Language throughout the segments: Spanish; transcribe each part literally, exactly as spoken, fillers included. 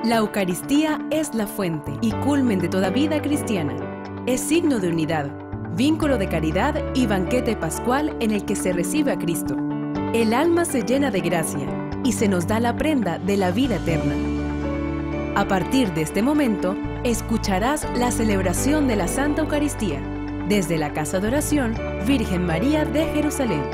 La Eucaristía es la fuente y culmen de toda vida cristiana. Es signo de unidad, vínculo de caridad y banquete pascual en el que se recibe a Cristo. El alma se llena de gracia y se nos da la prenda de la vida eterna. A partir de este momento, escucharás la celebración de la Santa Eucaristía desde la Casa de Oración Virgen María de Jerusalén.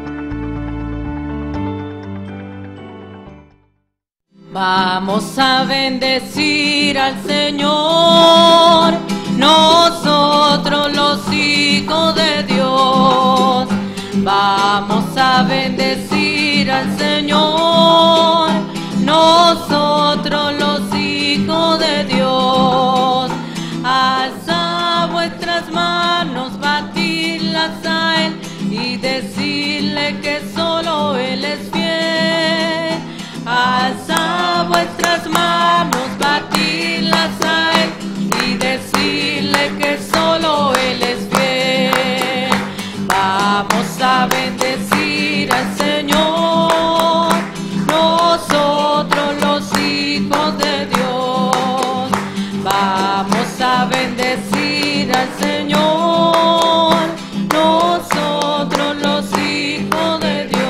Vamos a bendecir al Señor, nosotros los hijos de Dios. Vamos a bendecir al Señor, nosotros los hijos de Dios. Alza vuestras manos, batidlas a Él y decirle que solo Él es fiel. Alza vuestras manos, batidlas a Él y decirle que solo Él es fiel. Vamos a bendecir al Señor, nosotros los hijos de Dios. Vamos a bendecir al Señor, nosotros los hijos de Dios.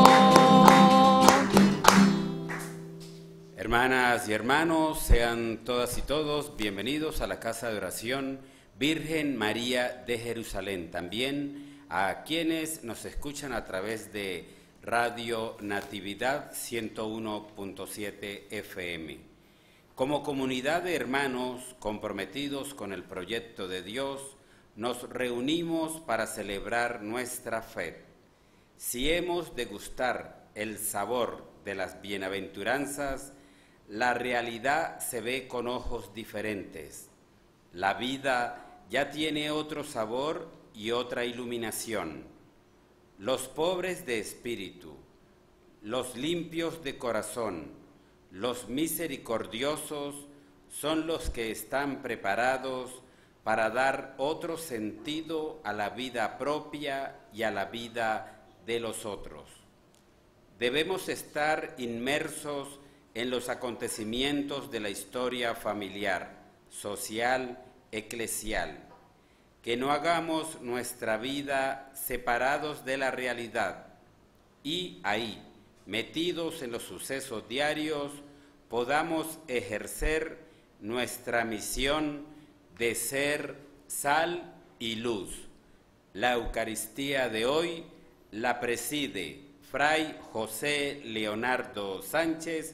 Hermanas y hermanos, sean todas y todos bienvenidos a la Casa de Oración Virgen María de Jerusalén. También a quienes nos escuchan a través de Radio Natividad ciento uno punto siete F M. Como comunidad de hermanos comprometidos con el proyecto de Dios, nos reunimos para celebrar nuestra fe. Si hemos de gustar el sabor de las bienaventuranzas, la realidad se ve con ojos diferentes. La vida ya tiene otro sabor y otra iluminación. Los pobres de espíritu, los limpios de corazón, los misericordiosos son los que están preparados para dar otro sentido a la vida propia y a la vida de los otros. Debemos estar inmersos en los acontecimientos de la historia familiar, social, eclesial. Que no hagamos nuestra vida separados de la realidad y ahí, metidos en los sucesos diarios, podamos ejercer nuestra misión de ser sal y luz. La Eucaristía de hoy la preside Fray José Leonardo Sánchez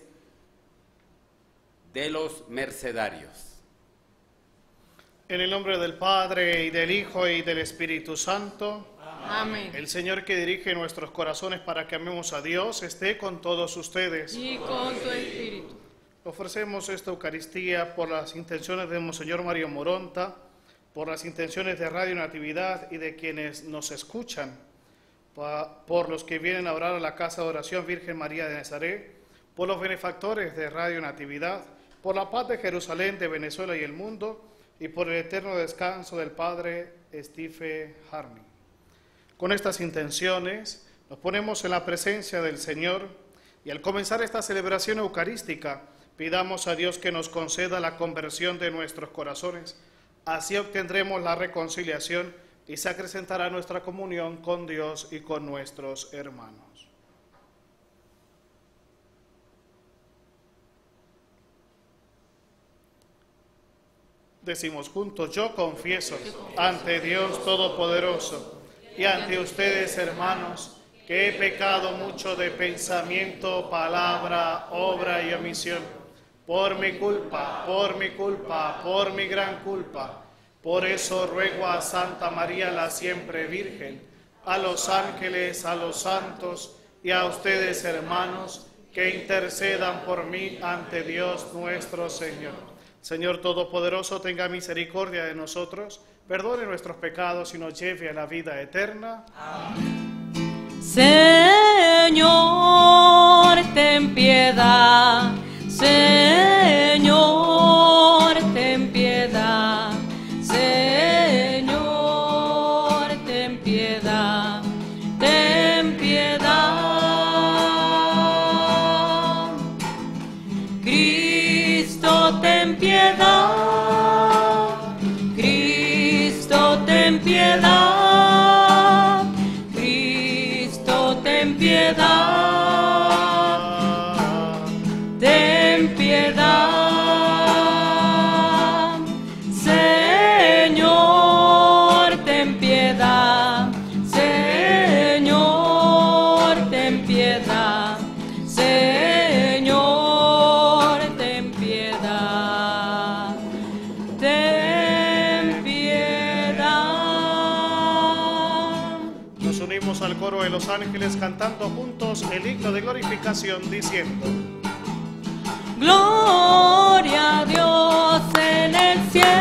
de los Mercedarios. En el nombre del Padre, y del Hijo, y del Espíritu Santo. Amén. El Señor que dirige nuestros corazones para que amemos a Dios, esté con todos ustedes. Y con tu espíritu. Ofrecemos esta Eucaristía por las intenciones de Monseñor Mario Moronta, por las intenciones de Radio Natividad y de quienes nos escuchan, por los que vienen a orar a la Casa de Oración Virgen María de Nazaret, por los benefactores de Radio Natividad, por la paz de Jerusalén, de Venezuela y el mundo, y por el eterno descanso del Padre Stephen Harney. Con estas intenciones nos ponemos en la presencia del Señor y al comenzar esta celebración eucarística pidamos a Dios que nos conceda la conversión de nuestros corazones. Así obtendremos la reconciliación y se acrecentará nuestra comunión con Dios y con nuestros hermanos. Decimos juntos: yo confieso ante Dios Todopoderoso y ante ustedes, hermanos, que he pecado mucho de pensamiento, palabra, obra y omisión, por mi culpa, por mi culpa, por mi gran culpa. Por eso ruego a Santa María, la siempre Virgen, a los ángeles, a los santos y a ustedes, hermanos, que intercedan por mí ante Dios nuestro Señor. Señor Todopoderoso, tenga misericordia de nosotros, perdone nuestros pecados y nos lleve a la vida eterna. Amén. Señor, ten piedad. Señor, ten piedad. Señor, ten piedad. Ten piedad. Cristo Cristo, ten piedad. Cristo, ten piedad. Cristo, ten piedad. Ten piedad. Señor, ten piedad. Señor, ten piedad. Señor, ten piedad. Ten piedad. Nos unimos al coro de los ángeles cantando juntos el himno de glorificación diciendo: Gloria a Dios en el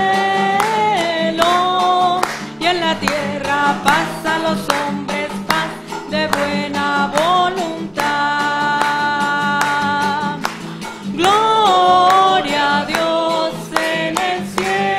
cielo y en la tierra paz a los hombres, paz de buena voluntad. Gloria a Dios en el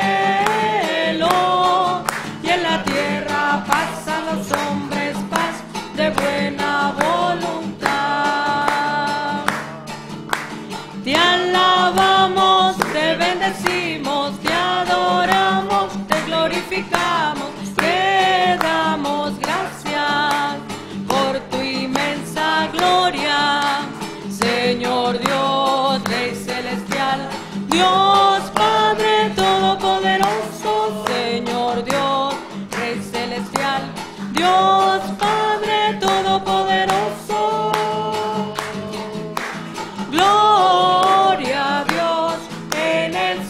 cielo y en la tierra paz a los hombres, paz de buena voluntad. Te alabamos, te bendecimos, te adoramos, te glorificamos, te damos gracias por tu inmensa gloria, Señor Dios, Rey celestial, Dios Padre todopoderoso, Señor Dios, Rey celestial, Dios Padre todopoderoso. Gloria a Dios en el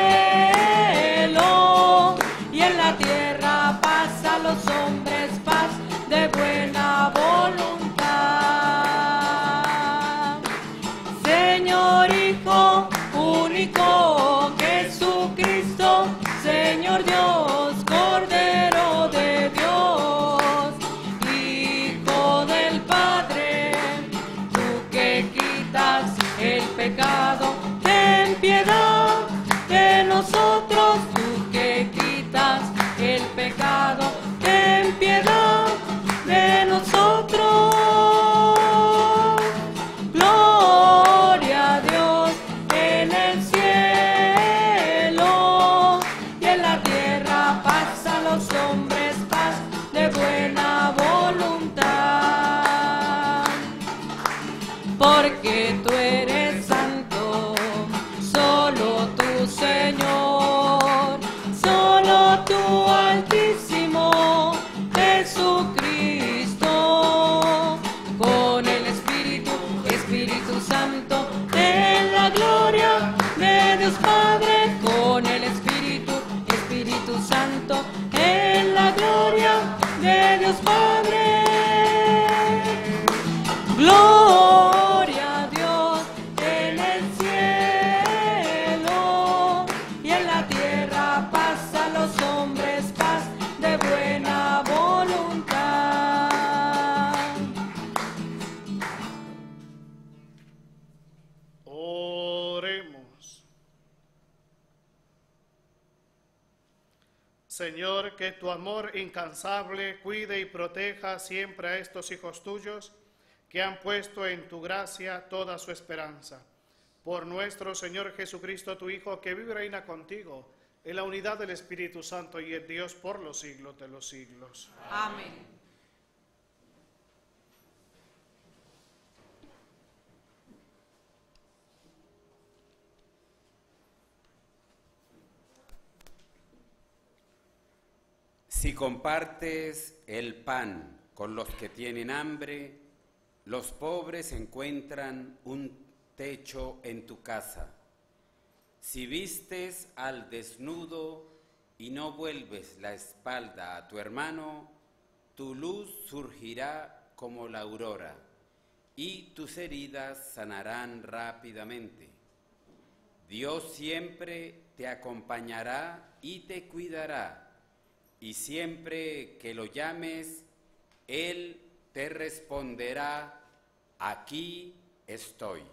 cielo y en la tierra paz a los hombres, paz de buena voluntad. Señor Hijo único Jesucristo, Señor Dios, Cordero de Dios, Hijo del Padre, tú que quitas el pecado, ten piedad de nosotros, tú que quitas el pecado, ten piedad de nosotros. Gloria a Dios en el cielo y en la tierra paz a los hombres, paz de buena voluntad. Porque tú eres santo, solo tú, Señor, solo tú, Altísimo Jesucristo, con el Espíritu, Espíritu Santo, en la gloria de Dios Padre, con el Espíritu, Espíritu Santo, en la gloria de Dios Padre. Gloria a Dios en el cielo y en la tierra paz a los hombres, paz de buena voluntad. Oremos. Señor, que tu amor incansable cuide y proteja siempre a estos hijos tuyos que han puesto en tu gracia toda su esperanza. Por nuestro Señor Jesucristo, tu Hijo, que vive y reina contigo en la unidad del Espíritu Santo y en Dios por los siglos de los siglos. Amén. Si compartes el pan con los que tienen hambre, los pobres encuentran un techo en tu casa. Si vistes al desnudo y no vuelves la espalda a tu hermano, tu luz surgirá como la aurora y tus heridas sanarán rápidamente. Dios siempre te acompañará y te cuidará, y siempre que lo llames, Él te responderá: aquí estoy.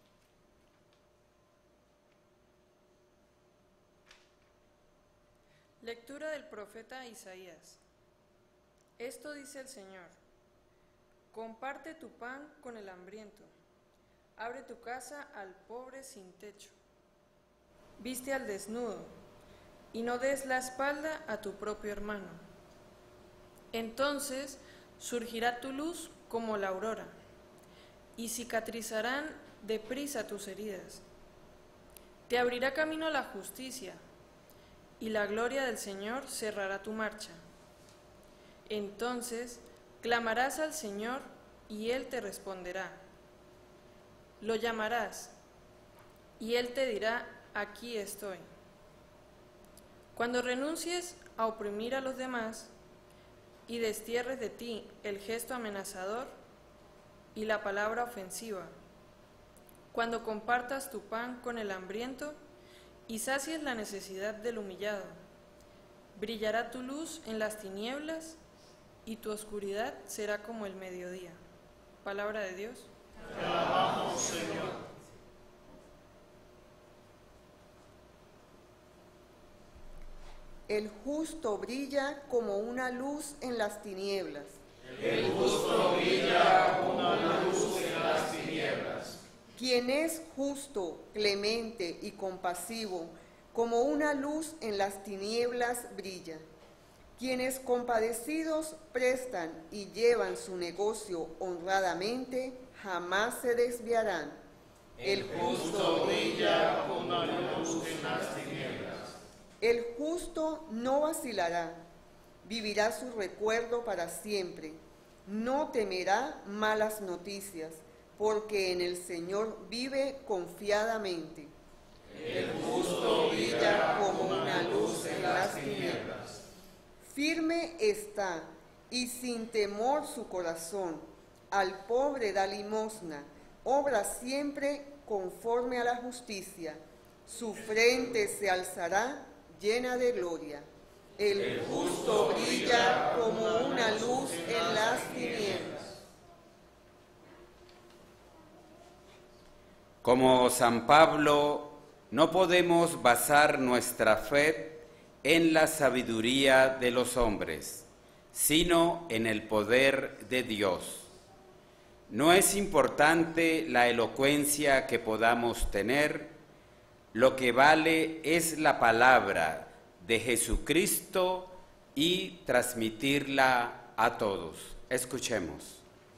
Lectura del profeta Isaías. Esto dice el Señor: comparte tu pan con el hambriento, abre tu casa al pobre sin techo. viste al desnudo, y no des la espalda a tu propio hermano. Entonces surgirá tu luz como la aurora, y cicatrizarán deprisa tus heridas. Te abrirá camino la justicia, y la gloria del Señor cerrará tu marcha. Entonces clamarás al Señor, y Él te responderá. Lo llamarás, y Él te dirá: aquí estoy. Cuando renuncies a oprimir a los demás, y destierres de ti el gesto amenazador y la palabra ofensiva, cuando compartas tu pan con el hambriento y sacies la necesidad del humillado, brillará tu luz en las tinieblas y tu oscuridad será como el mediodía. Palabra de Dios. Te alabamos, Señor. El justo brilla como una luz en las tinieblas. El justo brilla como una luz en las tinieblas. Quien es justo, clemente y compasivo, como una luz en las tinieblas brilla. Quienes compadecidos prestan y llevan su negocio honradamente, jamás se desviarán. El justo brilla como una luz en las tinieblas. El justo no vacilará, vivirá su recuerdo para siempre. No temerá malas noticias, porque en el Señor vive confiadamente. El justo brilla como una luz en las tinieblas. Firme está y sin temor su corazón. Al pobre da limosna, obra siempre conforme a la justicia. Su frente se alzará llena de gloria. El, El justo brilla como una luz en las tinieblas. Como San Pablo, no podemos basar nuestra fe en la sabiduría de los hombres, sino en el poder de Dios. No es importante la elocuencia que podamos tener, lo que vale es la palabra de Jesucristo y transmitirla a todos. Escuchemos.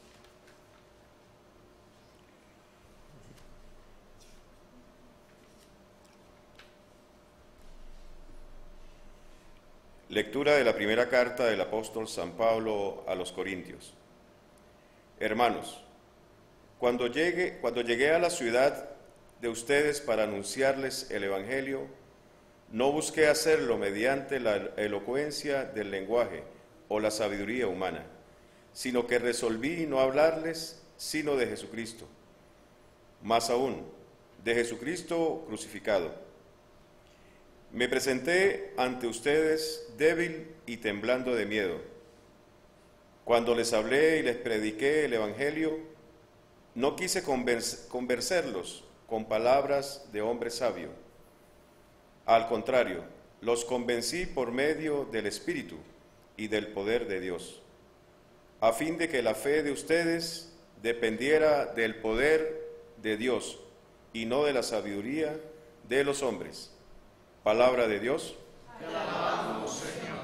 Lectura de la primera carta del apóstol San Pablo a los Corintios. Hermanos, cuando llegue, cuando llegué a la ciudad de ustedes para anunciarles el Evangelio, no busqué hacerlo mediante la elocuencia del lenguaje o la sabiduría humana, sino que resolví no hablarles sino de Jesucristo, más aún, de Jesucristo crucificado. Me presenté ante ustedes débil y temblando de miedo. Cuando les hablé y les prediqué el Evangelio, no quise convencerlos con palabras de hombre sabio. Al contrario, los convencí por medio del Espíritu y del poder de Dios, a fin de que la fe de ustedes dependiera del poder de Dios y no de la sabiduría de los hombres. Palabra de Dios. Te alabamos, Señor.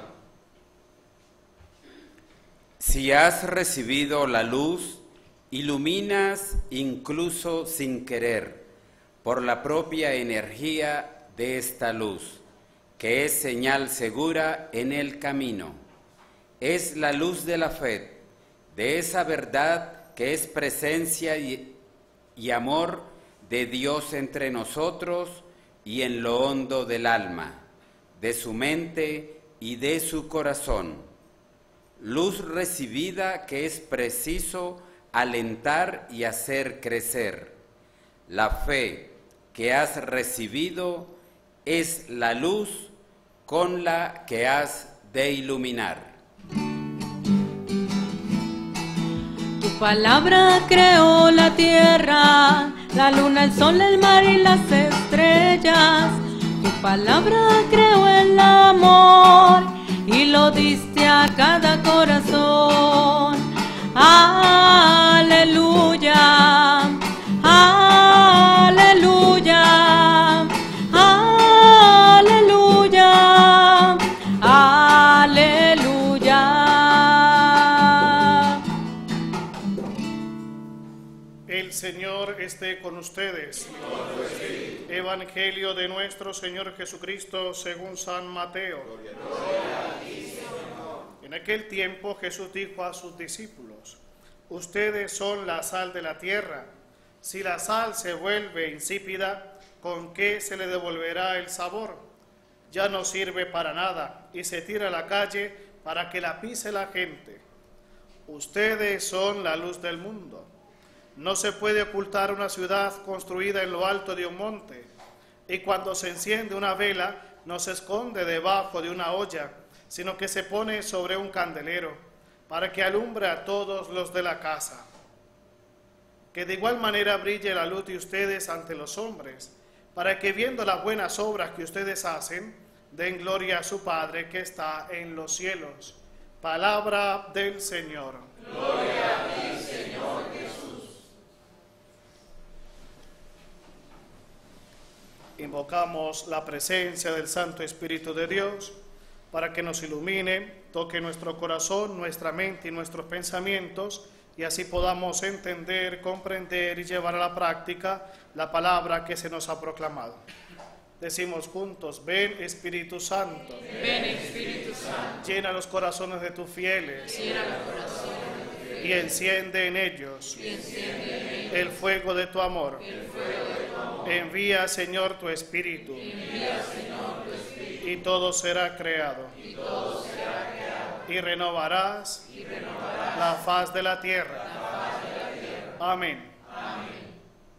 Si has recibido la luz, iluminas incluso sin querer, por la propia energía de esta luz, que es señal segura en el camino. Es la luz de la fe, de esa verdad que es presencia y, y amor de Dios entre nosotros y en lo hondo del alma, de su mente y de su corazón. Luz recibida que es preciso alentar y hacer crecer. La fe que has recibido es la luz con la que has de iluminar. Tu palabra creó la tierra, la luna, el sol, el mar y las estrellas. Tu palabra creó el amor y lo diste a cada corazón. Aleluya, aleluya, aleluya. esté con ustedes. Evangelio de nuestro Señor Jesucristo según San Mateo. En aquel tiempo Jesús dijo a sus discípulos: ustedes son la sal de la tierra. Si la sal se vuelve insípida, ¿con qué se le devolverá el sabor? Ya no sirve para nada y se tira a la calle para que la pise la gente. Ustedes son la luz del mundo. No se puede ocultar una ciudad construida en lo alto de un monte, y cuando se enciende una vela no se esconde debajo de una olla, sino que se pone sobre un candelero, para que alumbre a todos los de la casa. Que de igual manera brille la luz de ustedes ante los hombres, para que viendo las buenas obras que ustedes hacen, den gloria a su Padre que está en los cielos. Palabra del Señor. Gloria a ti, Señor Jesús. Invocamos la presencia del Santo Espíritu de Dios para que nos ilumine, toque nuestro corazón, nuestra mente y nuestros pensamientos, y así podamos entender, comprender y llevar a la práctica la palabra que se nos ha proclamado. Decimos juntos: ven Espíritu Santo. Ven Espíritu Santo. Llena los corazones de tus fieles. Llena los corazones de tus fieles. Y enciende en ellos, y enciende en ellos el fuego de tu amor. el fuego de tu amor. Envía, Señor, tu Espíritu. Envía, Señor, tu Espíritu. Y todo será creado. Y todo será creado. Y renovarás, Y renovarás la faz de la tierra. la faz de la tierra. Amén. Amén.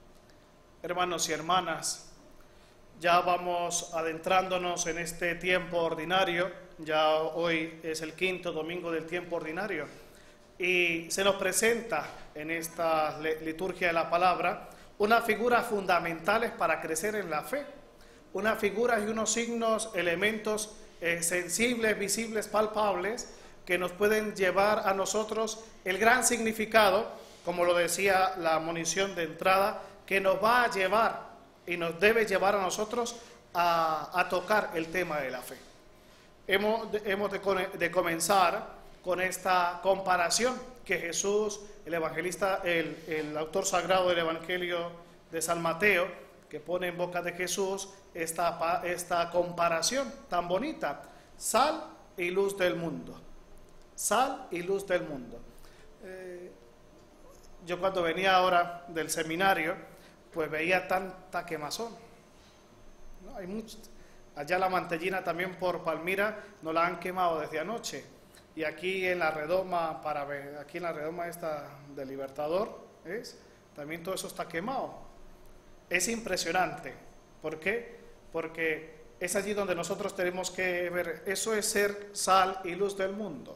Hermanos y hermanas, ya vamos adentrándonos en este tiempo ordinario. Ya hoy es el quinto domingo del tiempo ordinario y se nos presenta en esta liturgia de la palabra una figura fundamentales para crecer en la fe, una figura y unos signos, elementos eh, sensibles, visibles, palpables, que nos pueden llevar a nosotros el gran significado, como lo decía la monición de entrada, que nos va a llevar y nos debe llevar a nosotros a, a tocar el tema de la fe. Hemos, de, hemos de, de comenzar con esta comparación que Jesús, el evangelista, el, el autor sagrado del Evangelio de San Mateo, que pone en boca de Jesús esta, esta comparación tan bonita: sal y luz del mundo. Sal y luz del mundo. Eh, yo cuando venía ahora del seminario, pues veía tanta quemazón. ¿No? Hay mucho. Allá la Mantellina también por Palmira nos la han quemado desde anoche. Y aquí en la redoma, para ver, aquí en la redoma esta del Libertador, ¿es? También todo eso está quemado. Es impresionante. ¿Por qué? Porque es allí donde nosotros tenemos que ver. Eso es ser sal y luz del mundo.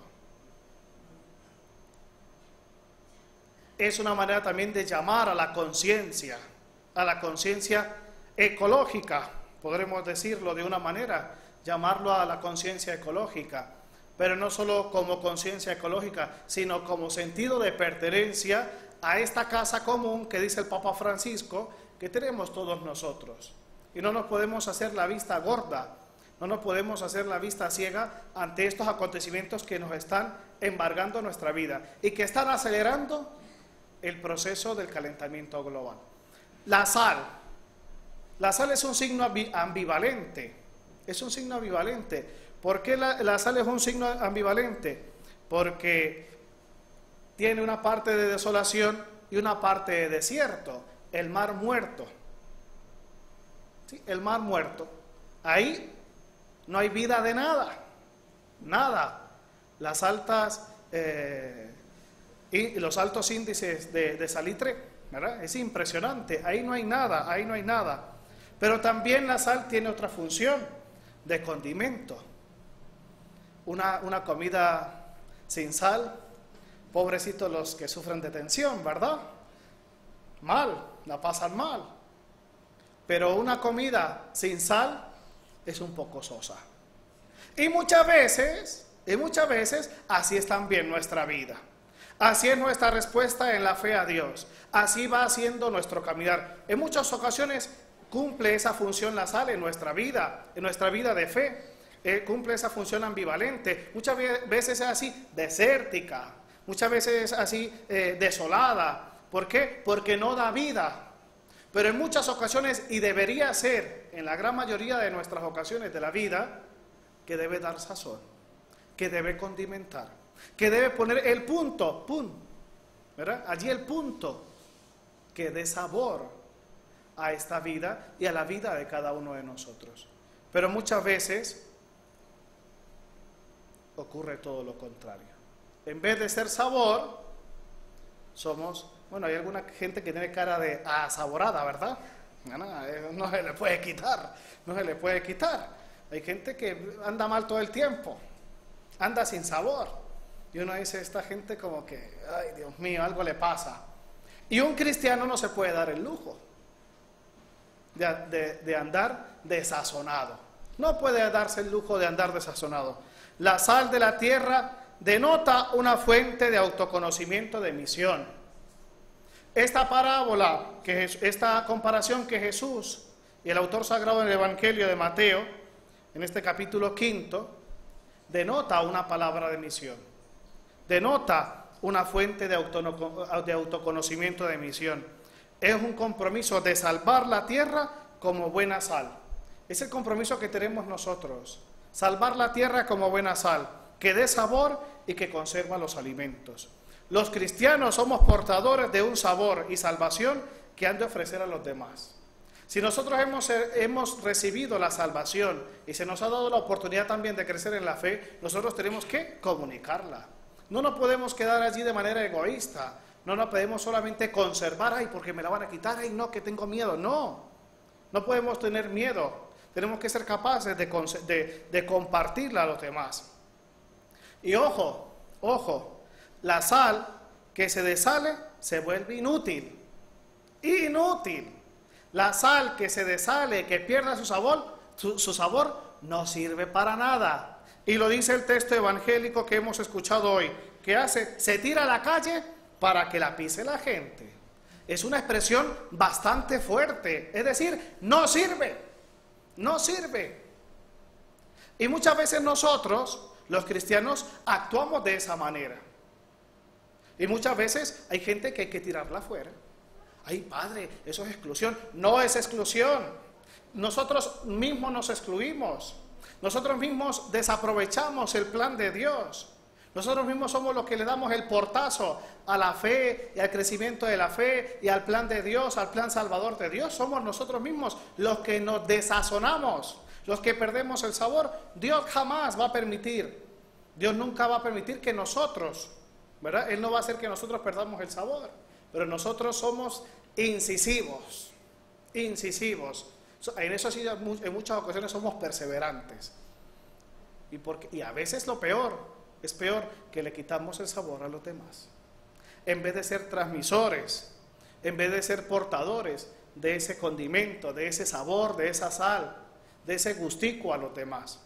Es una manera también de llamar a la conciencia, a la conciencia ecológica, podremos decirlo de una manera, llamarlo a la conciencia ecológica, pero no solo como conciencia ecológica, sino como sentido de pertenencia a esta casa común que dice el Papa Francisco que tenemos todos nosotros. Y no nos podemos hacer la vista gorda, no nos podemos hacer la vista ciega ante estos acontecimientos que nos están embargando nuestra vida y que están acelerando el proceso del calentamiento global. La sal. La sal es un signo ambivalente. Es un signo ambivalente. ¿Por qué la, la sal es un signo ambivalente? Porque tiene una parte de desolación y una parte de desierto. El mar muerto. ¿Sí? El mar muerto. Ahí no hay vida de nada. Nada. Las altas... Eh, y los altos índices de, de salitre, ¿verdad? Es impresionante, ahí no hay nada, ahí no hay nada. Pero también la sal tiene otra función, de condimento. Una, una comida sin sal, pobrecitos los que sufren de tensión, ¿verdad? Mal, la pasan mal. Pero una comida sin sal es un poco sosa. Y muchas veces, y muchas veces, así es también nuestra vida. Así es nuestra respuesta en la fe a Dios. Así va haciendo nuestro caminar. En muchas ocasiones cumple esa función la sal en nuestra vida, en nuestra vida de fe. Eh, cumple esa función ambivalente. Muchas veces es así, desértica. Muchas veces es así, eh, desolada. ¿Por qué? Porque no da vida. Pero en muchas ocasiones, y debería ser en la gran mayoría de nuestras ocasiones de la vida, que debe dar sazón, que debe condimentar, que debe poner el punto, pum, ¿verdad? Allí el punto que dé sabor a esta vida y a la vida de cada uno de nosotros. Pero muchas veces ocurre todo lo contrario. En vez de ser sabor, somos, bueno, hay alguna gente que tiene cara de asaborada, ¿verdad? No, no, no se le puede quitar, no se le puede quitar. Hay gente que anda mal todo el tiempo, anda sin sabor. Y uno dice, esta gente como que, ay Dios mío, algo le pasa. Y un cristiano no se puede dar el lujo de, de, de andar desazonado. No puede darse el lujo de andar desazonado. La sal de la tierra denota una fuente de autoconocimiento de misión. Esta parábola, que es, esta comparación que Jesús y el autor sagrado del Evangelio de Mateo, en este capítulo quinto, denota una palabra de misión, denota una fuente de, auto, de autoconocimiento de misión. Es un compromiso de salvar la tierra como buena sal. Es el compromiso que tenemos nosotros, salvar la tierra como buena sal, que dé sabor y que conserva los alimentos. Los cristianos somos portadores de un sabor y salvación que han de ofrecer a los demás. Si nosotros hemos, hemos recibido la salvación y se nos ha dado la oportunidad también de crecer en la fe, nosotros tenemos que comunicarla. No nos podemos quedar allí de manera egoísta, no nos podemos solamente conservar, ay, porque me la van a quitar, ay, no, que tengo miedo. No, no podemos tener miedo, tenemos que ser capaces de, de, de compartirla a los demás. Y ojo, ojo, la sal que se desale se vuelve inútil, inútil. La sal que se desale, que pierda su sabor, su, su sabor no sirve para nada. Y lo dice el texto evangélico que hemos escuchado hoy. ¿Qué hace? Se tira a la calle para que la pise la gente. Es una expresión bastante fuerte. Es decir, no sirve, no sirve. Y muchas veces nosotros, los cristianos, actuamos de esa manera. Y muchas veces hay gente que hay que tirarla fuera. Ay, padre, eso es exclusión. No es exclusión. Nosotros mismos nos excluimos. Nosotros mismos desaprovechamos el plan de Dios. Nosotros mismos somos los que le damos el portazo a la fe y al crecimiento de la fe y al plan de Dios, al plan salvador de Dios. Somos nosotros mismos los que nos desazonamos, los que perdemos el sabor. Dios jamás va a permitir, Dios nunca va a permitir que nosotros, ¿verdad? Él no va a hacer que nosotros perdamos el sabor. Pero nosotros somos incisivos, incisivos. En eso sí, en muchas ocasiones somos perseverantes. Y, porque, y a veces lo peor, es peor que le quitamos el sabor a los demás. En vez de ser transmisores, en vez de ser portadores de ese condimento, de ese sabor, de esa sal, de ese gustico a los demás.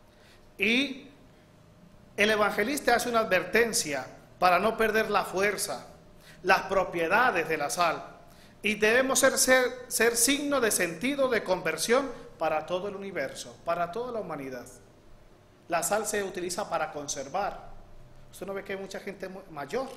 Y el evangelista hace una advertencia para no perder la fuerza, las propiedades de la sal, y debemos ser, ser, ser signo de sentido de conversión para todo el universo, para toda la humanidad. La sal se utiliza para conservar. Usted no ve que hay mucha gente mayor,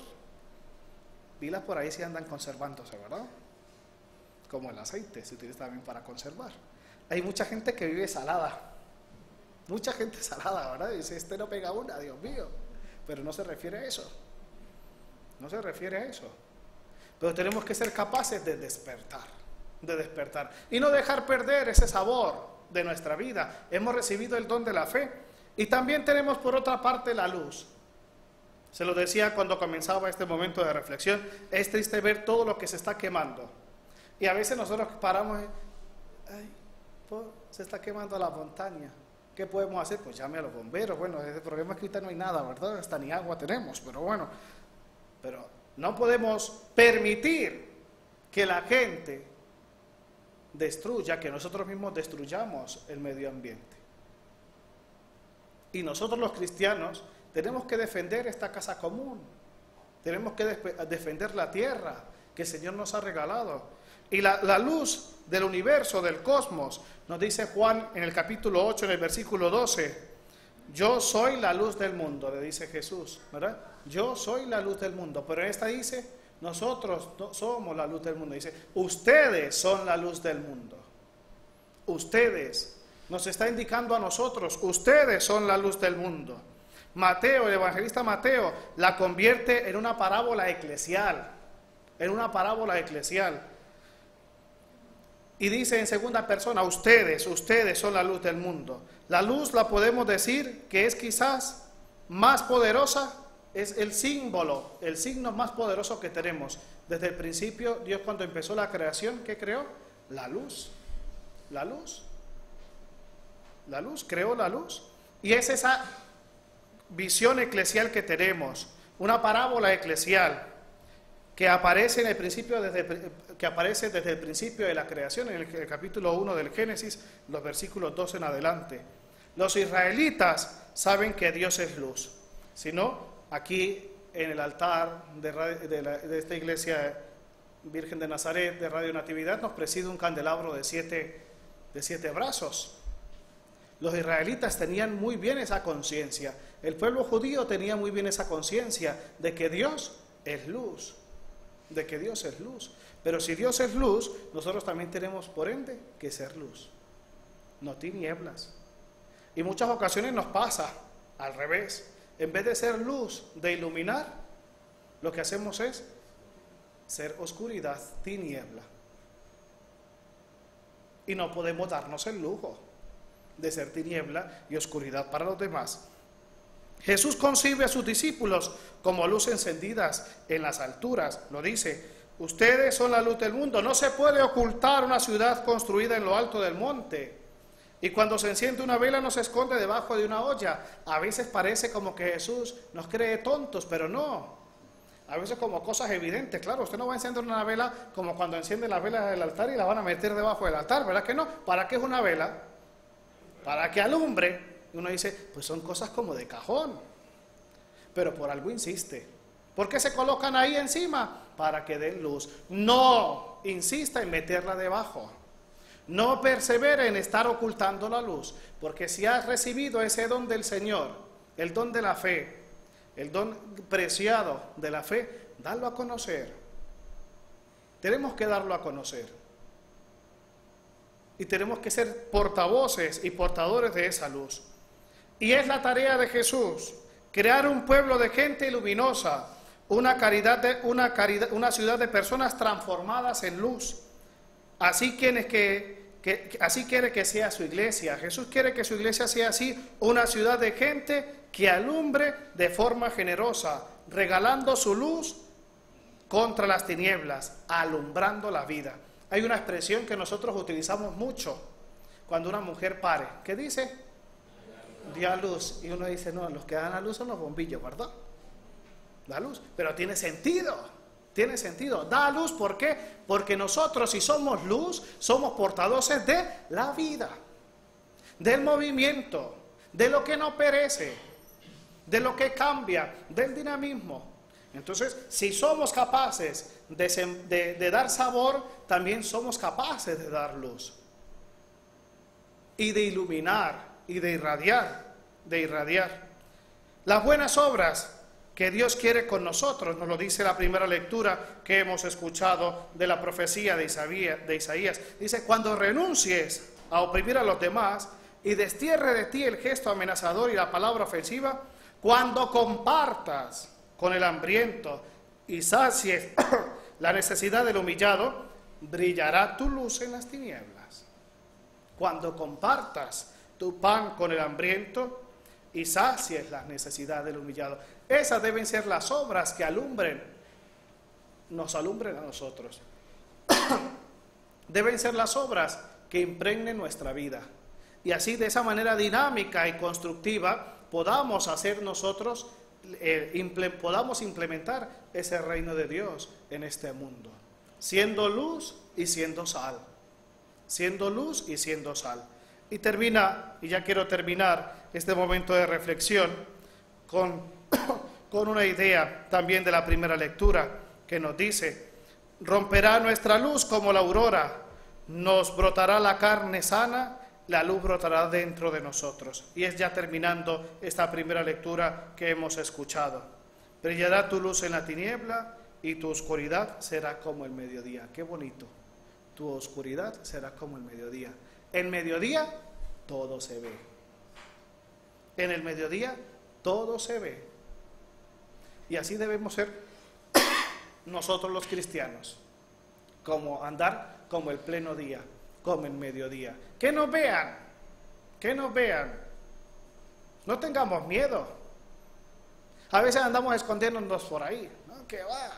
vilas por ahí si andan conservándose, ¿verdad? Como el aceite se utiliza también para conservar. Hay mucha gente que vive salada, mucha gente salada, ¿verdad? Dice, este no pega una, Dios mío, pero no se refiere a eso. No se refiere a eso. Pero tenemos que ser capaces de despertar, de despertar. Y no dejar perder ese sabor de nuestra vida. Hemos recibido el don de la fe. Y también tenemos por otra parte la luz. Se lo decía cuando comenzaba este momento de reflexión. Es triste ver todo lo que se está quemando. Y a veces nosotros paramos y, ay, pues, se está quemando la montaña. ¿Qué podemos hacer? Pues llame a los bomberos. Bueno, el problema es que ahorita no hay nada, ¿verdad? Hasta ni agua tenemos, pero bueno. Pero no podemos permitir que la gente destruya, que nosotros mismos destruyamos el medio ambiente. Y nosotros los cristianos tenemos que defender esta casa común, tenemos que defender la tierra que el Señor nos ha regalado. Y la, la luz del universo, del cosmos, nos dice Juan en el capítulo ocho, en el versículo doce, yo soy la luz del mundo, le dice Jesús, ¿verdad? Yo soy la luz del mundo, pero en esta dice, Nosotros no somos la luz del mundo. Dice, ustedes son la luz del mundo. Ustedes. Nos está indicando a nosotros, ustedes son la luz del mundo. Mateo, el evangelista Mateo, la convierte en una parábola eclesial. En una parábola eclesial. Y dice en segunda persona, ustedes, ustedes son la luz del mundo. La luz la podemos decir que es quizás más poderosa, es el símbolo, el signo más poderoso que tenemos. Desde el principio, Dios cuando empezó la creación, ¿qué creó? La luz. La luz. La luz, creó la luz. Y es esa visión eclesial que tenemos, una parábola eclesial que aparece en el principio, desde, que aparece desde el principio de la creación, en el, el capítulo uno del Génesis, los versículos dos en adelante. Los israelitas saben que Dios es luz. Si no, aquí en el altar de, de, la, de esta iglesia Virgen de Nazaret de Radio Natividad nos preside un candelabro de siete, de siete brazos. Los israelitas tenían muy bien esa conciencia. El pueblo judío tenía muy bien esa conciencia de que Dios es luz. De que Dios es luz. Pero si Dios es luz, nosotros también tenemos por ende que ser luz. No tinieblas. Y muchas ocasiones nos pasa al revés. En vez de ser luz, de iluminar, lo que hacemos es ser oscuridad, tiniebla. Y no podemos darnos el lujo de ser tiniebla y oscuridad para los demás. Jesús concibe a sus discípulos como luz encendidas en las alturas. Lo dice, ustedes son la luz del mundo. No se puede ocultar una ciudad construida en lo alto del monte. Y cuando se enciende una vela no se esconde debajo de una olla. A veces parece como que Jesús nos cree tontos, pero no. A veces como cosas evidentes. Claro, usted no va a encender una vela como cuando enciende las velas del altar y la van a meter debajo del altar, ¿verdad que no? ¿Para qué es una vela? Para que alumbre. Y uno dice, pues son cosas como de cajón. Pero por algo insiste. ¿Por qué se colocan ahí encima? Para que den luz. No insista en meterla debajo. No persevere en estar ocultando la luz. Porque si has recibido ese don del Señor, el don de la fe, el don preciado de la fe, dalo a conocer. Tenemos que darlo a conocer. Y tenemos que ser portavoces y portadores de esa luz. Y es la tarea de Jesús, crear un pueblo de gente luminosa, una, caridad de, una, caridad, una ciudad de personas transformadas en luz. Así quiere que, que, así quiere que sea su iglesia. Jesús quiere que su iglesia sea así, una ciudad de gente que alumbre de forma generosa, regalando su luz contra las tinieblas, alumbrando la vida. Hay una expresión que nosotros utilizamos mucho cuando una mujer pare. ¿Qué dice? Dio a luz. Y uno dice, no, los que dan a luz son los bombillos, ¿verdad? Da luz. Pero tiene sentido. Tiene sentido. Da a luz, ¿por qué? Porque nosotros, si somos luz, somos portadores de la vida, del movimiento, de lo que no perece, de lo que cambia, del dinamismo. Entonces, si somos capaces de, de, de dar sabor, también somos capaces de dar luz. Y de iluminar, y de irradiar, de irradiar. Las buenas obras que Dios quiere con nosotros, nos lo dice la primera lectura que hemos escuchado de la profecía de Isaías. De Isaías. Dice, cuando renuncies a oprimir a los demás y destierre de ti el gesto amenazador y la palabra ofensiva, cuando compartas con el hambriento y sacies la necesidad del humillado, brillará tu luz en las tinieblas. Cuando compartas tu pan con el hambriento y sacies las necesidades del humillado. Esas deben ser las obras que alumbren, nos alumbren a nosotros. Deben ser las obras que impregnen nuestra vida. Y así, de esa manera dinámica y constructiva, podamos hacer nosotros, eh, imple, podamos implementar ese reino de Dios en este mundo. Siendo luz y siendo sal. Siendo luz y siendo sal. Y termina, y ya quiero terminar este momento de reflexión con, con una idea también de la primera lectura que nos dice, romperá nuestra luz como la aurora, nos brotará la carne sana, la luz brotará dentro de nosotros. Y es ya terminando esta primera lectura que hemos escuchado. Brillará tu luz en la tiniebla y tu oscuridad será como el mediodía. Qué bonito. Tu oscuridad será como el mediodía. En mediodía todo se ve. En el mediodía todo se ve. Y así debemos ser nosotros los cristianos, como andar como el pleno día, como el mediodía. Que nos vean, que nos vean. No tengamos miedo. A veces andamos escondiéndonos por ahí. ¿No? ¿Qué va?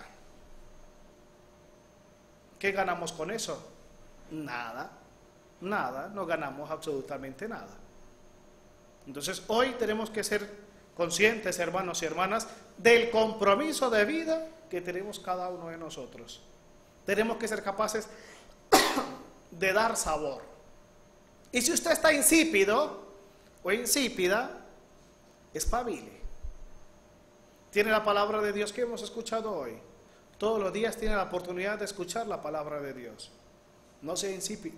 ¿Qué ganamos con eso? Nada, nada, no ganamos absolutamente nada. Entonces hoy tenemos que ser conscientes, hermanos y hermanas, del compromiso de vida que tenemos cada uno de nosotros. Tenemos que ser capaces de dar sabor. Y si usted está insípido o insípida, espabile. Tiene la palabra de Dios que hemos escuchado hoy. Todos los días tiene la oportunidad de escuchar la palabra de Dios. No sea insípido.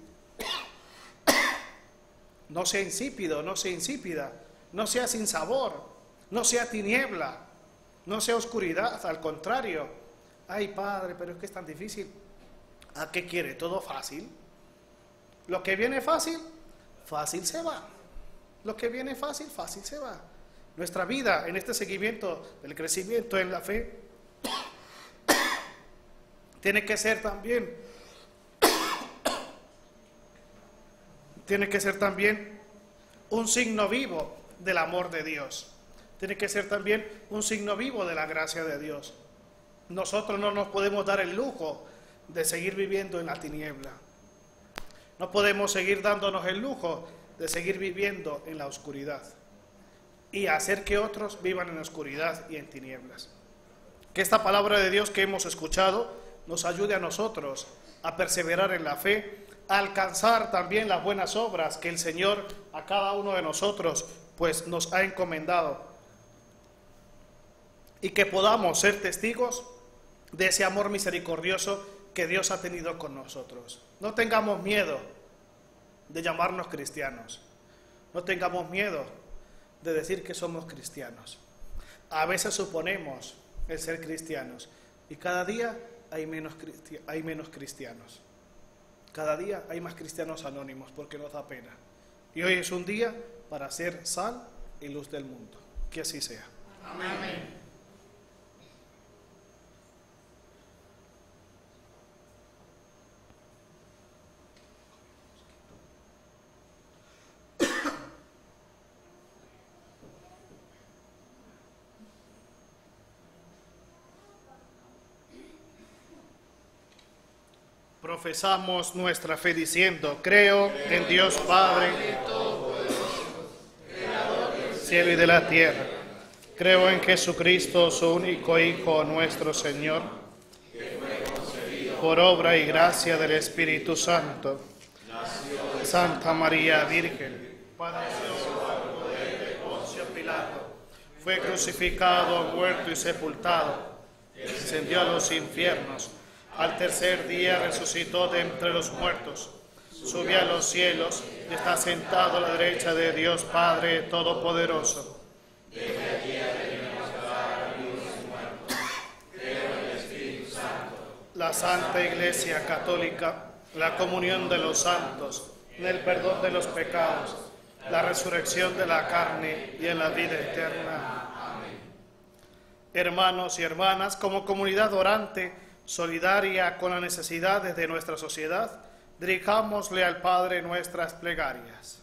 No sea insípido, no sea insípida, no sea sin sabor, no sea tiniebla, no sea oscuridad, al contrario. Ay, Padre, pero es que es tan difícil. ¿A qué quiere? ¿Todo fácil? Lo que viene fácil, fácil se va. Lo que viene fácil, fácil se va. Nuestra vida en este seguimiento del crecimiento en la fe tiene que ser también, tiene que ser también un signo vivo del amor de Dios. Tiene que ser también un signo vivo de la gracia de Dios. Nosotros no nos podemos dar el lujo de seguir viviendo en la tiniebla. No podemos seguir dándonos el lujo de seguir viviendo en la oscuridad y hacer que otros vivan en la oscuridad y en tinieblas. Que esta palabra de Dios que hemos escuchado nos ayude a nosotros a perseverar en la fe, a alcanzar también las buenas obras que el Señor a cada uno de nosotros pues nos ha encomendado, y que podamos ser testigos de ese amor misericordioso que Dios ha tenido con nosotros. No tengamos miedo de llamarnos cristianos. No tengamos miedo de decir que somos cristianos. A veces suponemos el ser cristianos y cada día hay menos, cristi- hay menos cristianos. Cada día hay más cristianos anónimos porque nos da pena. Y hoy es un día para ser sal y luz del mundo. Que así sea. Amén. Profesamos nuestra fe diciendo: creo en Dios Padre, cielo y de la tierra. Creo en Jesucristo, su único Hijo, nuestro Señor, por obra y gracia del Espíritu Santo. Santa María Virgen, padeció bajo poder de Poncio Pilato, fue crucificado, muerto y sepultado, descendió a los infiernos. Al tercer día resucitó de entre los muertos, subió a los cielos y está sentado a la derecha de Dios Padre Todopoderoso. La Santa Iglesia Católica, la comunión de los santos, el perdón de los pecados, la resurrección de la carne y en la vida eterna. Amén. Hermanos y hermanas, como comunidad orante, solidaria con las necesidades de nuestra sociedad, dirijámosle al Padre nuestras plegarias.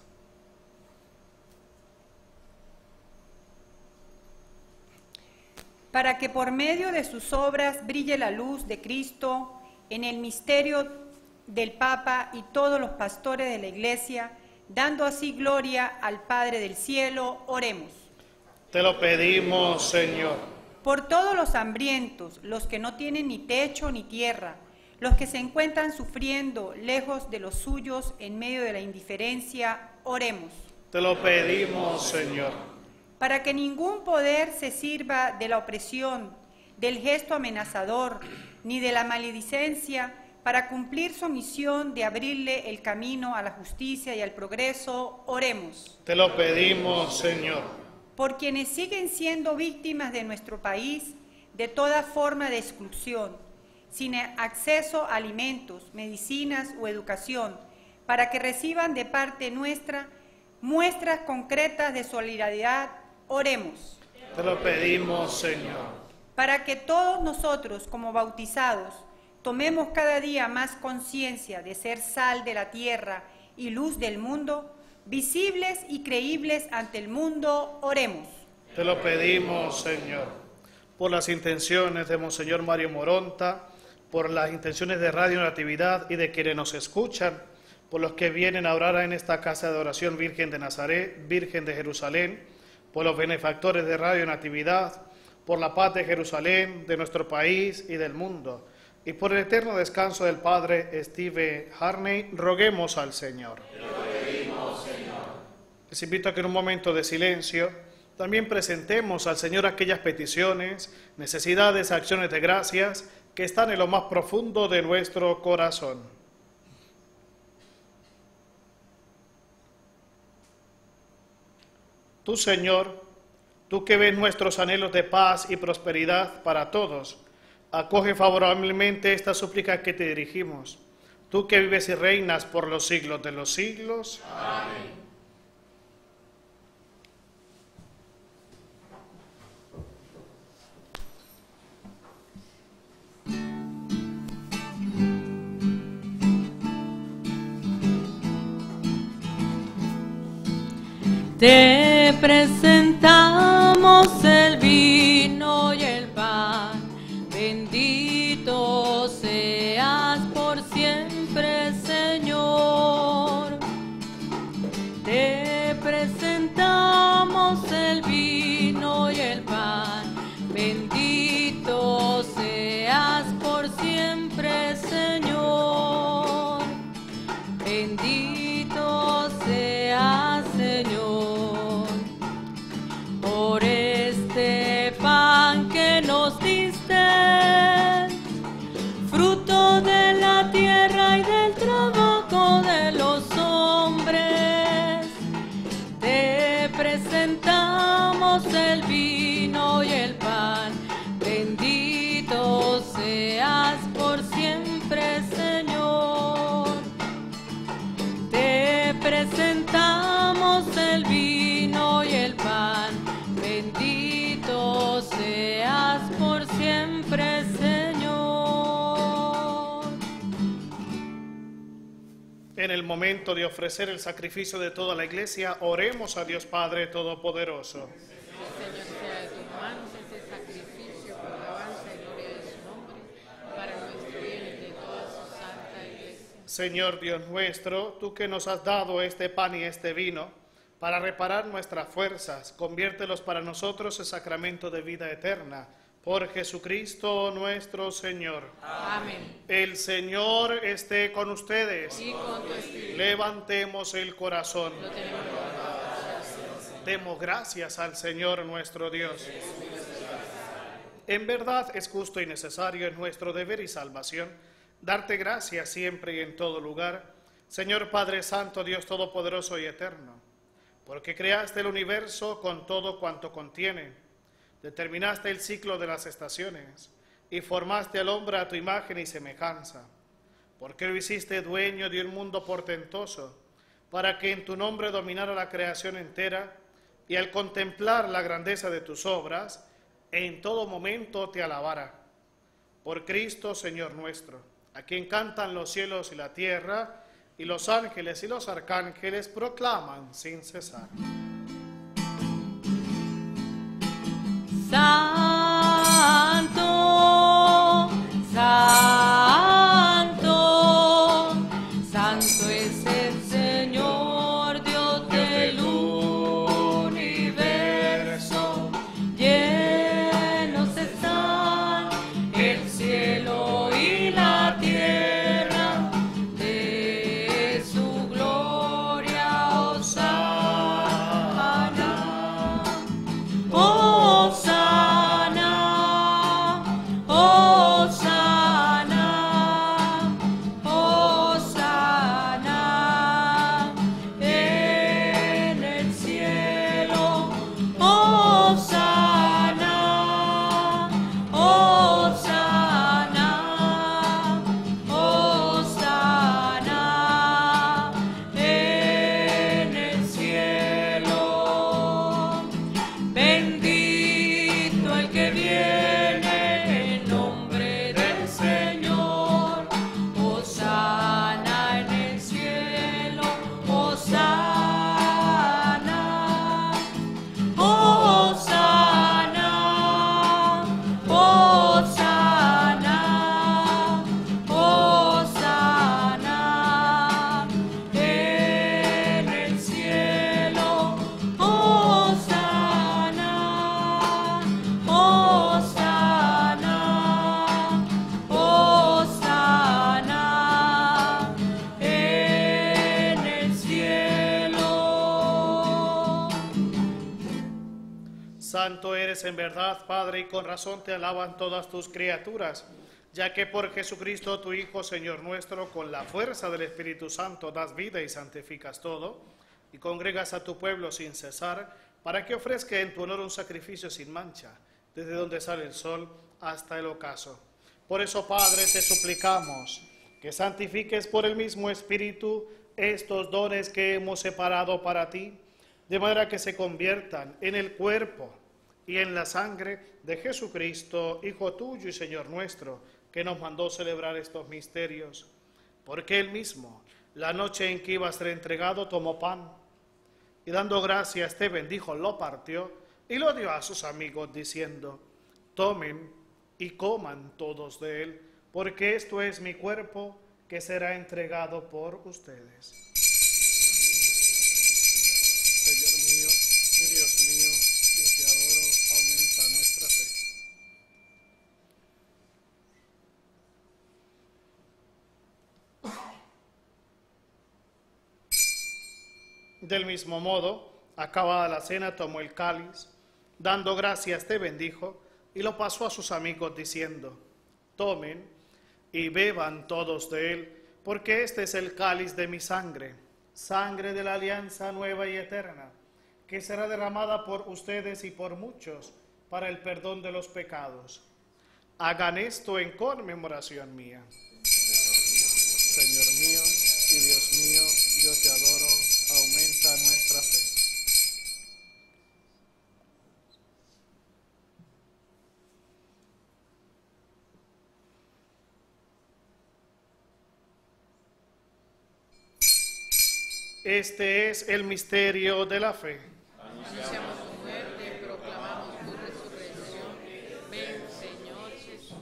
Para que por medio de sus obras brille la luz de Cristo en el misterio del Papa y todos los pastores de la Iglesia, dando así gloria al Padre del cielo, oremos. Te lo pedimos, Señor. Por todos los hambrientos, los que no tienen ni techo ni tierra, los que se encuentran sufriendo lejos de los suyos en medio de la indiferencia, oremos. Te lo pedimos, Señor. Para que ningún poder se sirva de la opresión, del gesto amenazador, ni de la maledicencia, para cumplir su misión de abrirle el camino a la justicia y al progreso, oremos. Te lo pedimos, Señor. Por quienes siguen siendo víctimas de nuestro país, de toda forma de exclusión, sin acceso a alimentos, medicinas o educación, para que reciban de parte nuestra muestras concretas de solidaridad. Oremos. Te lo pedimos, Señor. Para que todos nosotros, como bautizados, tomemos cada día más conciencia de ser sal de la tierra y luz del mundo, visibles y creíbles ante el mundo, oremos. Te lo pedimos, Señor. Por las intenciones de Monseñor Mario Moronta, por las intenciones de Radio Natividad y de quienes nos escuchan, por los que vienen a orar en esta casa de oración Virgen de Nazaret, Virgen de Jerusalén, por los benefactores de Radio Natividad, por la paz de Jerusalén, de nuestro país y del mundo, y por el eterno descanso del Padre Steve Harney, roguemos al Señor. Te lo pedimos, Señor. Les invito a que en un momento de silencio también presentemos al Señor aquellas peticiones, necesidades, acciones de gracias que están en lo más profundo de nuestro corazón. Tú, Señor, tú que ves nuestros anhelos de paz y prosperidad para todos, acoge favorablemente esta súplica que te dirigimos. Tú que vives y reinas por los siglos de los siglos. Amén. Te presentamos el vino y el pan, bendito seas por siempre, Señor. Te presentamos el vino y el pan, bendito seas por siempre, Señor. Bendito seas, Señor. Por este pan que nos diste, fruto de la tierra y del trabajo de los hombres, te presentamos el vino y el pan, bendito seas por siempre, Señor. Te presentamos el vino y el pan, bendito seas por siempre, Señor. En el momento de ofrecer el sacrificio de toda la Iglesia, oremos a Dios Padre Todopoderoso. Señor, sea de tus manos este sacrificio por alabanza y gloria de su nombre, para nuestro bien y de toda su santa Iglesia. Señor Dios nuestro, tú que nos has dado este pan y este vino, para reparar nuestras fuerzas, conviértelos para nosotros en sacramento de vida eterna. Por Jesucristo nuestro Señor. Amén. El Señor esté con ustedes. Y con tu espíritu. Levantemos el corazón. Lo tenemos levantado. Demos gracias al Señor nuestro Dios. En verdad es justo y necesario, en nuestro deber y salvación, darte gracias siempre y en todo lugar, Señor Padre Santo, Dios Todopoderoso y Eterno, porque creaste el universo con todo cuanto contiene, determinaste el ciclo de las estaciones y formaste al hombre a tu imagen y semejanza, porque lo hiciste dueño de un mundo portentoso, para que en tu nombre dominara la creación entera, y al contemplar la grandeza de tus obras, en todo momento te alabara. Por Cristo, Señor nuestro, a quien cantan los cielos y la tierra, y los ángeles y los arcángeles proclaman sin cesar. Santo, santo, santo es el Señor, Dios del universo. Llenos están el cielo y la tierra de su gloria, hosana. Santo eres en verdad, Padre, y con razón te alaban todas tus criaturas, ya que por Jesucristo, tu Hijo, Señor nuestro, con la fuerza del Espíritu Santo das vida y santificas todo, y congregas a tu pueblo sin cesar, para que ofrezca en tu honor un sacrificio sin mancha, desde donde sale el sol hasta el ocaso. Por eso, Padre, te suplicamos que santifiques por el mismo Espíritu estos dones que hemos separado para ti, de manera que se conviertan en el cuerpo y en la sangre de Jesucristo, Hijo tuyo y Señor nuestro, que nos mandó celebrar estos misterios. Porque él mismo, la noche en que iba a ser entregado, tomó pan, y dando gracias te bendijo, lo partió, y lo dio a sus amigos, diciendo: tomen y coman todos de él, porque esto es mi cuerpo, que será entregado por ustedes. Señor mío y Dios mío, yo te adoro, aumenta nuestra fe. Del mismo modo, acabada la cena, tomó el cáliz, dando gracias te bendijo, y lo pasó a sus amigos, diciendo: tomen y beban todos de él, porque este es el cáliz de mi sangre, sangre de la alianza nueva y eterna, que será derramada por ustedes y por muchos para el perdón de los pecados. Hagan esto en conmemoración mía. Señor mío y Dios mío, yo te adoro, aumenta nuestra fe. Este es el misterio de la fe. Anunciamos tu muerte, proclamamos tu resurrección. Ven, Señor Jesús.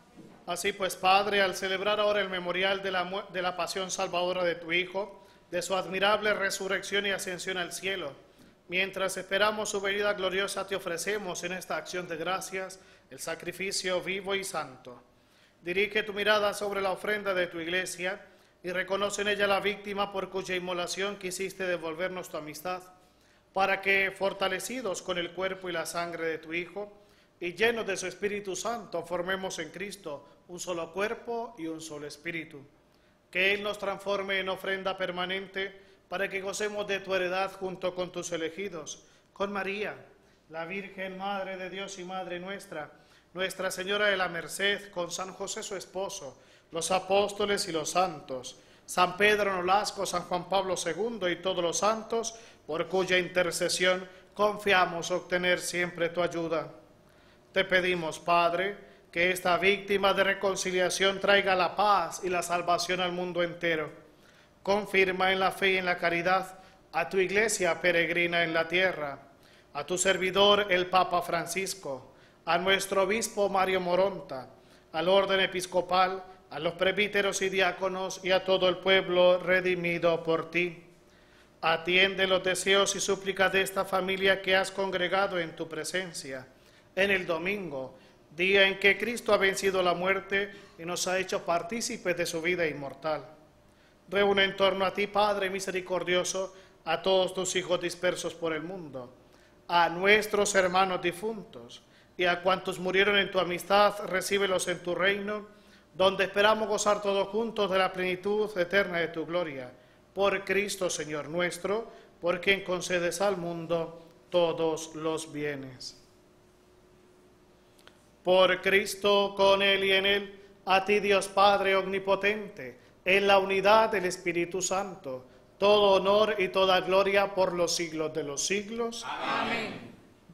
Así pues, Padre, al celebrar ahora el memorial de la, de la pasión salvadora de tu Hijo, de su admirable resurrección y ascensión al cielo, mientras esperamos su venida gloriosa, te ofrecemos en esta acción de gracias el sacrificio vivo y santo. Dirige tu mirada sobre la ofrenda de tu iglesia y reconoce en ella la víctima por cuya inmolación quisiste devolvernos tu amistad, para que, fortalecidos con el cuerpo y la sangre de tu Hijo, y llenos de su Espíritu Santo, formemos en Cristo un solo cuerpo y un solo espíritu. Que Él nos transforme en ofrenda permanente, para que gocemos de tu heredad junto con tus elegidos, con María, la Virgen Madre de Dios y Madre nuestra, Nuestra Señora de la Merced, con San José su esposo, los apóstoles y los santos, San Pedro Nolasco, San Juan Pablo segundo y todos los santos, por cuya intercesión confiamos obtener siempre tu ayuda. Te pedimos, Padre, que esta víctima de reconciliación traiga la paz y la salvación al mundo entero. Confirma en la fe y en la caridad a tu iglesia peregrina en la tierra, a tu servidor el Papa Francisco, a nuestro obispo Mario Moronta, al orden episcopal, a los presbíteros y diáconos y a todo el pueblo redimido por ti. Atiende los deseos y súplicas de esta familia que has congregado en tu presencia, en el domingo, día en que Cristo ha vencido la muerte y nos ha hecho partícipes de su vida inmortal. Reúne en torno a ti, Padre misericordioso, a todos tus hijos dispersos por el mundo, a nuestros hermanos difuntos y a cuantos murieron en tu amistad, recíbelos en tu reino, donde esperamos gozar todos juntos de la plenitud eterna de tu gloria. Por Cristo, Señor nuestro, por quien concedes al mundo todos los bienes. Por Cristo, con Él y en Él, a ti Dios Padre omnipotente, en la unidad del Espíritu Santo, todo honor y toda gloria por los siglos de los siglos. Amén.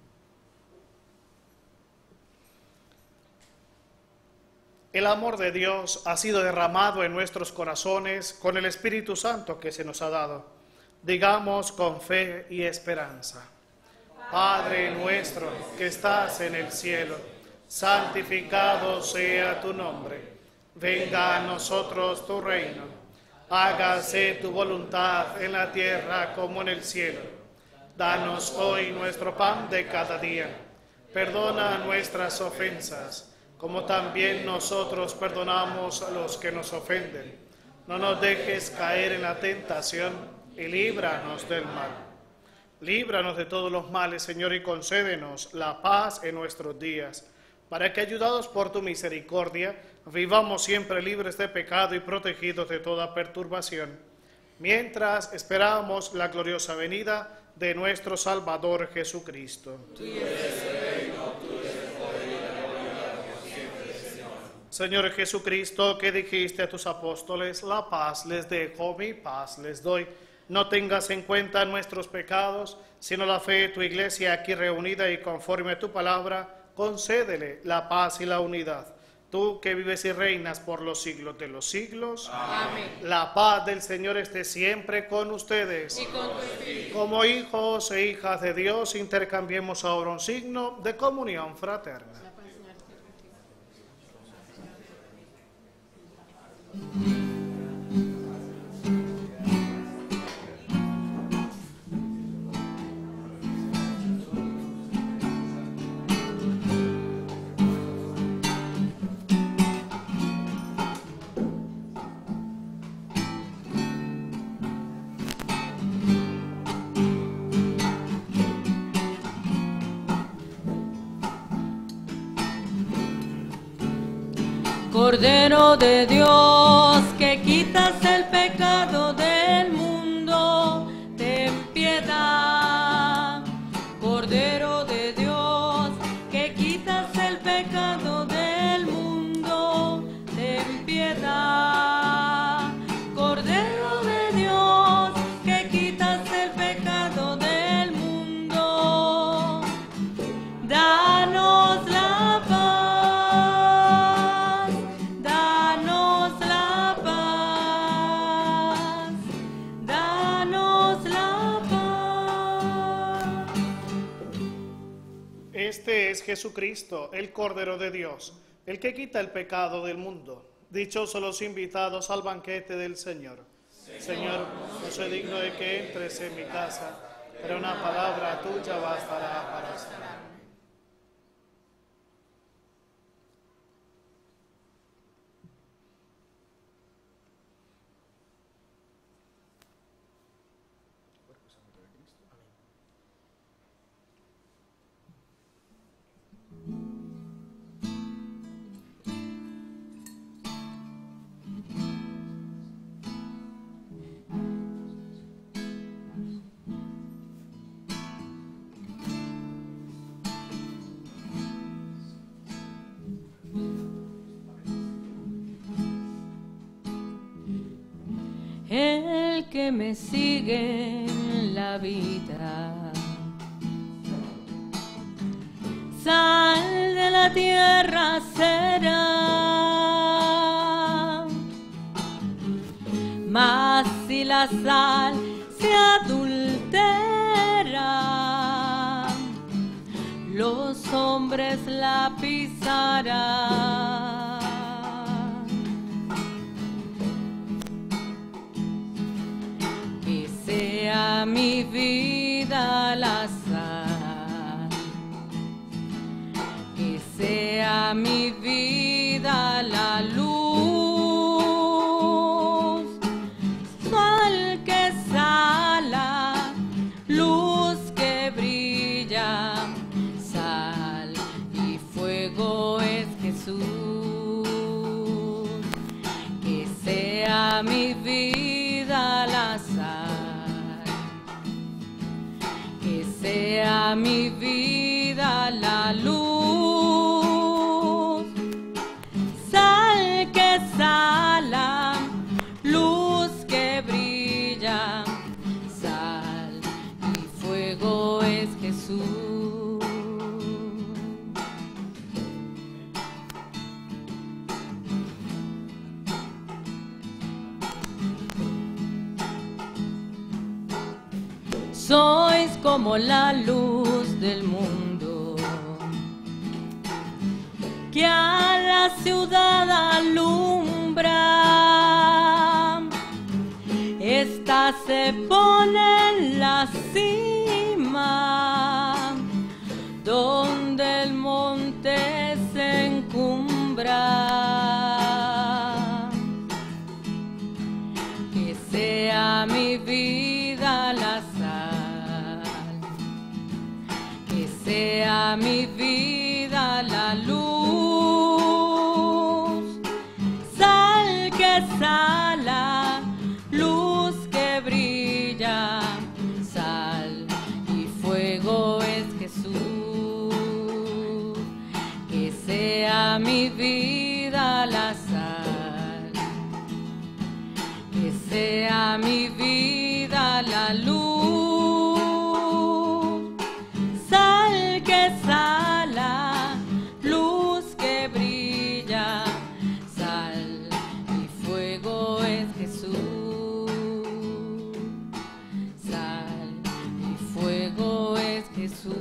El amor de Dios ha sido derramado en nuestros corazones con el Espíritu Santo que se nos ha dado. Digamos con fe y esperanza: Padre nuestro que estás en el cielo, santificado sea tu nombre. Venga a nosotros tu reino. Hágase tu voluntad en la tierra como en el cielo. Danos hoy nuestro pan de cada día. Perdona nuestras ofensas, como también nosotros perdonamos a los que nos ofenden. No nos dejes caer en la tentación y líbranos del mal. Líbranos de todos los males, Señor, y concédenos la paz en nuestros días, para que, ayudados por tu misericordia, vivamos siempre libres de pecado y protegidos de toda perturbación, mientras esperamos la gloriosa venida de nuestro Salvador Jesucristo. Tuyo es el reino, tuyo es el poder y la gloria por siempre, Señor. Señor Jesucristo, que dijiste a tus apóstoles, la paz les dejo, mi paz les doy. No tengas en cuenta nuestros pecados, sino la fe de tu iglesia aquí reunida, y conforme a tu palabra, concédele la paz y la unidad. Tú que vives y reinas por los siglos de los siglos. Amén. La paz del Señor esté siempre con ustedes. Y con tu espíritu. Como hijos e hijas de Dios, intercambiemos ahora un signo de comunión fraterna. Cordero de Dios, que quitas el pecado del mundo, ten piedad. Cordero de Dios, que quitas el pecado del mundo, ten piedad. Cordero de Dios, que quitas el pecado del mundo, danos la paz. Este es Jesucristo, el Cordero de Dios, el que quita el pecado del mundo. Dichosos los invitados al banquete del Señor. Señor, Señor, no soy digno de que entres en mi casa, pero una palabra tuya bastará para sanarme. El que me sigue en la vida, sal de la tierra será, mas si la sal se adultera, los hombres la pisarán. Sea mi vida la sal, que sea mi vida la luz, sol que sala, luz que brilla, sal y fuego es Jesús. Que sea mi vida la sal, que sea mi vida la luz, sal que sala, luz que brilla, sal y fuego es Jesús. Sois como la luz del mundo, que a la ciudad alumbra. Esta se pone en la cima, donde el monte se encumbra. Que sea mi vida la sal, sea mi vida la luz, sal que sala, luz que brilla, sal y fuego es Jesús. Que sea mi vida la sal, que sea mi vida la luz, sal que sala, luz que brilla, sal y fuego es Jesús, sal y fuego es Jesús.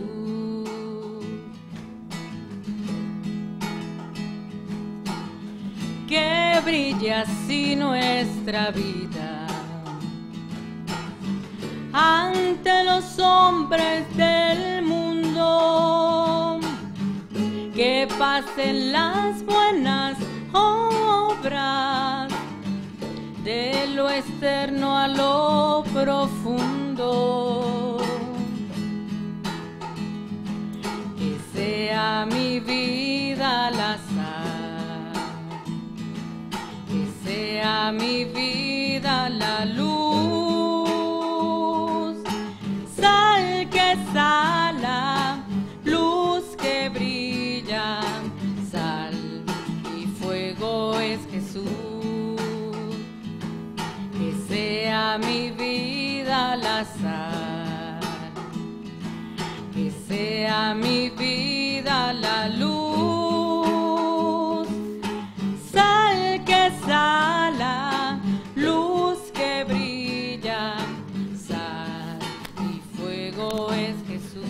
Que brilla así nuestra vida ante los hombres del mundo, que pasen las buenas obras de lo externo a lo profundo. Que sea mi vida la sal, que sea mi vida la luz, sal que sala, luz que brilla, sal y fuego es Jesús. Que sea mi vida la sal, que sea mi vida la luz, sal que sala, luz que brilla, sal y fuego es Jesús.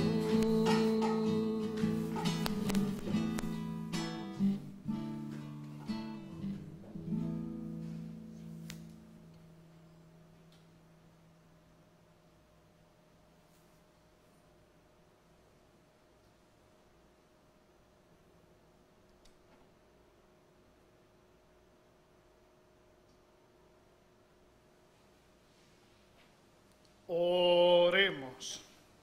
Oremos.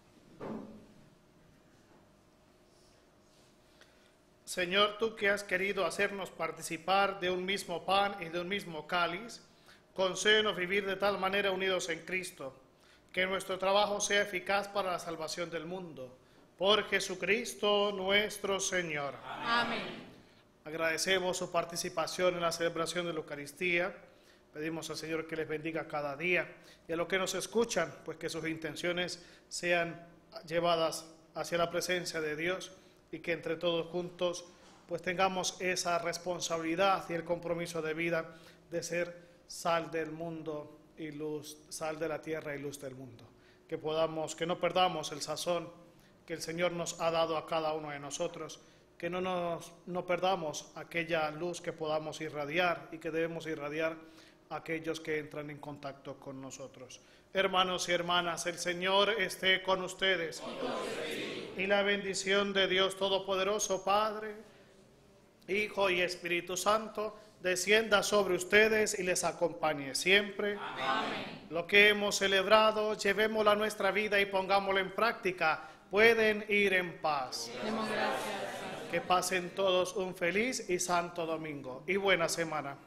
Señor, tú que has querido hacernos participar de un mismo pan y de un mismo cáliz, concédenos vivir de tal manera unidos en Cristo, que nuestro trabajo sea eficaz para la salvación del mundo. Por Jesucristo nuestro Señor. Amén. Agradecemos su participación en la celebración de la Eucaristía. Pedimos al Señor que les bendiga cada día y a los que nos escuchan, pues que sus intenciones sean llevadas hacia la presencia de Dios y que entre todos juntos pues tengamos esa responsabilidad y el compromiso de vida de ser sal del mundo y luz, sal de la tierra y luz del mundo. Que podamos, que no perdamos el sazón que el Señor nos ha dado a cada uno de nosotros, que no nos no perdamos aquella luz que podamos irradiar y que debemos irradiar a aquellos que entran en contacto con nosotros. Hermanos y hermanas, el Señor esté con ustedes. Y la bendición de Dios Todopoderoso, Padre, Hijo y Espíritu Santo, descienda sobre ustedes y les acompañe siempre. Amén. Lo que hemos celebrado, llevémoslo a nuestra vida y pongámoslo en práctica. Pueden ir en paz. Demos gracias. Que pasen todos un feliz y santo domingo y buena semana.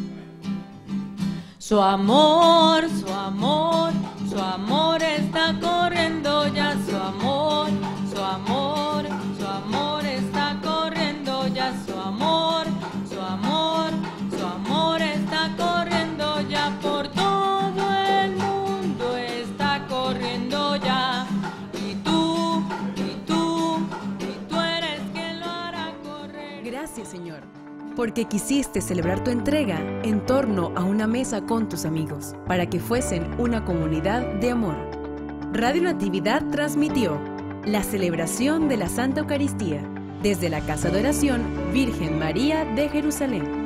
Su amor, su amor, su amor está corriendo ya, su amor, su amor, su amor está corriendo ya, su amor, su amor, su amor está corriendo ya por todo el mundo, está corriendo ya. Y tú, y tú, y tú eres quien lo hará correr. Gracias, Señor, porque quisiste celebrar tu entrega en torno a una mesa con tus amigos, para que fuesen una comunidad de amor. Radio Natividad transmitió la celebración de la Santa Eucaristía desde la Casa de Oración Virgen María de Jerusalén.